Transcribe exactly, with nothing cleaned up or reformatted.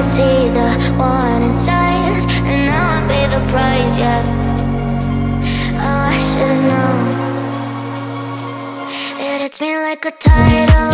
wanna see the warning signs, and now I pay the price, yeah. Oh, I should've known. It hits me like a tidal